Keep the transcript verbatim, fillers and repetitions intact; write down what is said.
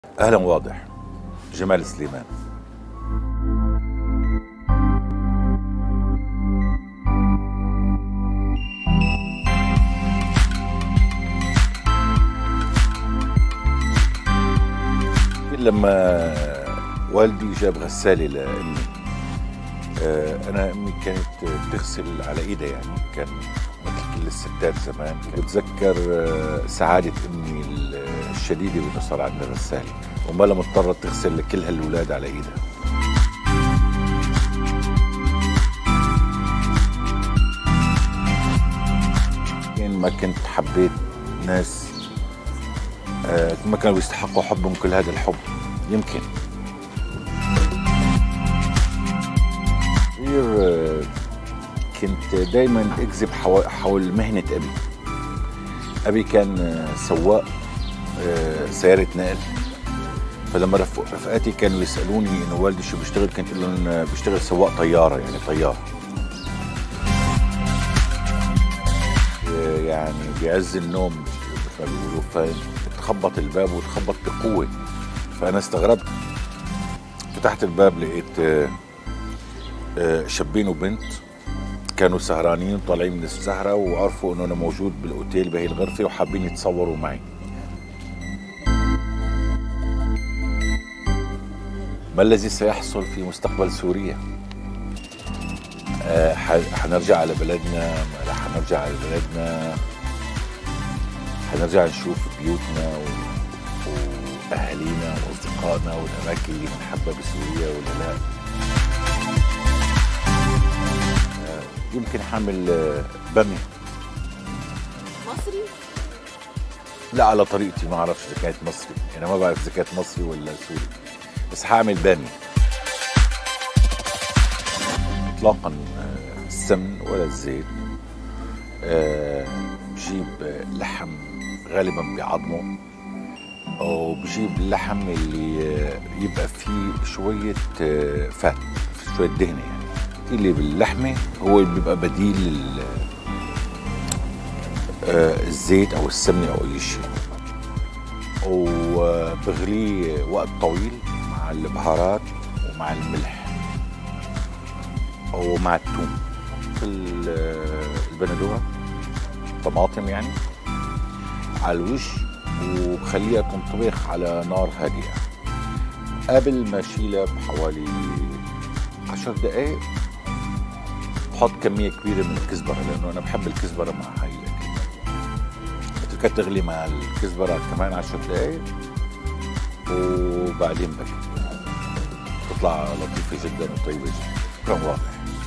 أهلا واضح. جمال سليمان. لما والدي جاب غسالة لأمي، أنا أمي كانت بتغسل على إيدها، يعني كان مثل كل الستات زمان. بتذكر سعادة أمي الشديدة بأنه صار عندنا غسالة وما لها مضطرة تغسل لكل هالأولاد على إيدها. يعني ما كنت حبيت ناس ما كانوا يستحقوا حبهم كل هذا الحب. يمكن كنت دايما اكذب حول مهنة أبي. أبي كان سواق سيارة نقل، فلما رفقاتي كانوا يسألوني إنه والدي شو بيشتغل، كنت أقول لهم بيشتغل سواق طيارة، يعني طيار. يعني بعز النوم بيقولوا، فتخبط الباب وتخبط بقوة، فأنا استغربت. فتحت الباب لقيت شابين وبنت كانوا سهرانين وطالعين من السهرة، وعرفوا إنه أنا موجود بالأوتيل بهي الغرفة وحابين يتصوروا معي. ما الذي سيحصل في مستقبل سوريا؟ أه حنرجع على بلدنا؟ ما رح حنرجع على بلدنا؟ حنرجع نشوف بيوتنا وأهالينا وأصدقائنا والأماكن اللي بنحبها بسوريا ولا لا؟ أه يمكن حامل بامية مصري؟ لا، على طريقتي، ما أعرفش إذا كانت مصري، أنا ما بعرف إذا كانت مصري ولا سوري، بس حاعمل بامية. اطلاقا السمن ولا الزيت. أه بجيب لحم غالبا بعظمه، او بجيب اللحم اللي يبقى فيه شويه فات، شويه دهنه، يعني اللي باللحمه هو اللي بيبقى بديل الزيت او السمنه او اي شيء. وبغليه وقت طويل مع البهارات ومع الملح ومع الثوم في البندوره، طماطم يعني، على الوش، وبخليها تنطبخ على نار هادئه. قبل ما اشيلها بحوالي عشر دقائق بحط كميه كبيره من الكزبره، لانه انا بحب الكزبره مع هاي الاكل. بتركها تغلي مع الكزبره كمان عشر دقائق وبعدين باكل. تطلع لطيفه جدا وطيبه جدا. كان واضح.